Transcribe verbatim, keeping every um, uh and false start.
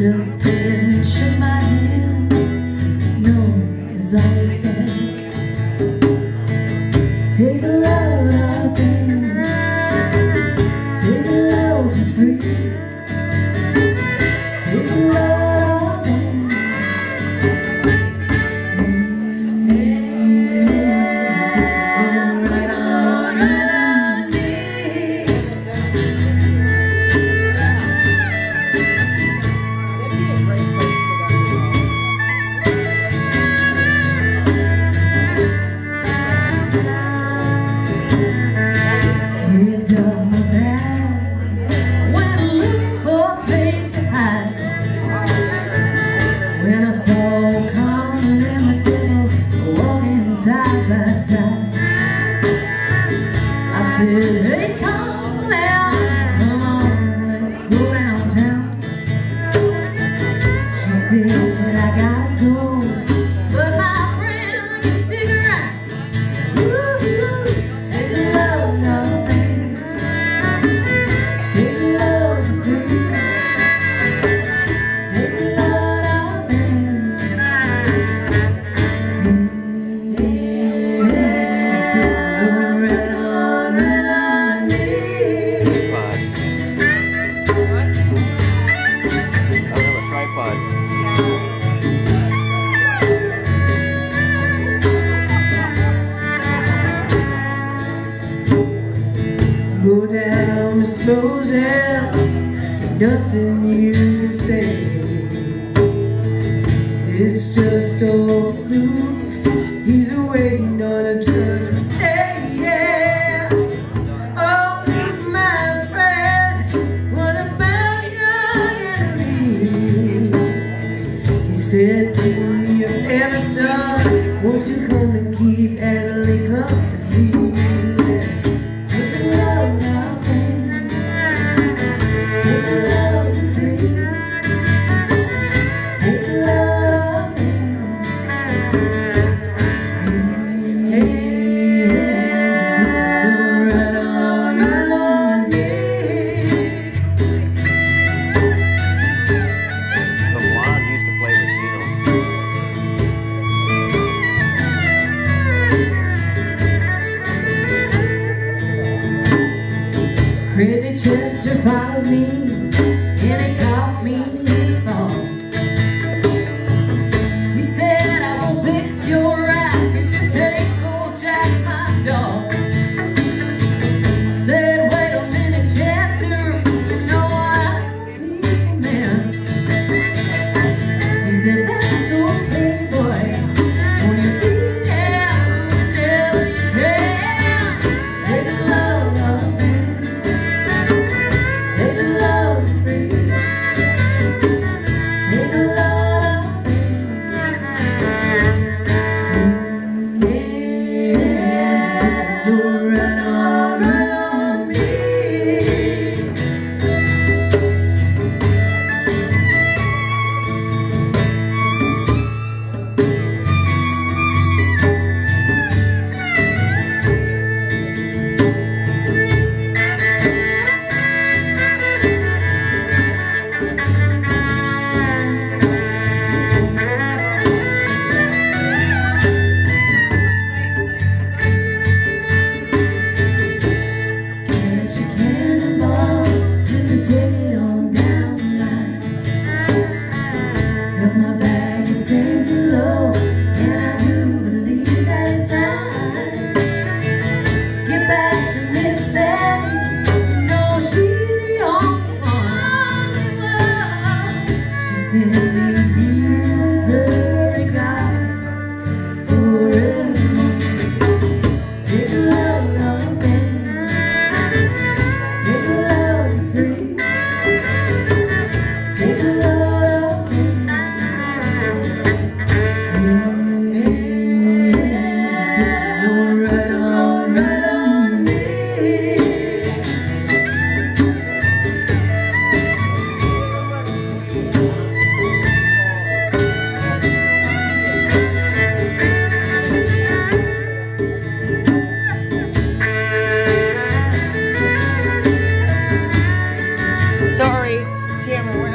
just didn't shake my hand. No, is all he said. Take a load of things, take a load for free. Take a load of things, and right on around me. Picked up my bags, went looking for a place to hide. When I saw Carmen and the devil walking side by side, I said, hey, come now, come on, let's go around town. She said, I gotta go, but my friend can stick around. Woo-hoo, take a load of things, take a load for free. Take a load of things, yeah, right on, right on me. Another tripod. Go down to Slow's house, nothing you can say. It's just old blue, he's waiting on a judgment day, yeah. Oh, my friend, what about your enemy? He said, give me your every son, won't you come and keep Adelaide company? Take a load of things, take a load for free. Take a load of things, yeah, right on, right on me. The blonde used to play with Gino. Crazy Chester followed me, and he caught me in the fall. He said, I will fix your rack if you take old Jack, my dog. I said, wait a minute, Chester, you know I'm a people man. He said, that's okay, boy, when you beat him, the devil you can. Take a load of things, take a load for free. Take a load of things, yeah, right on, right on me. Catch a cannonball just to take it on down the line. 'Cause my bag is sinking low, and I do believe that it's time. Get back to Miss Betty, you know she's the only one. She said, maybe you heard God forever. Take a load of things, take a load for free. Take a load of things, yeah, right on, right on me. Sorry, camera.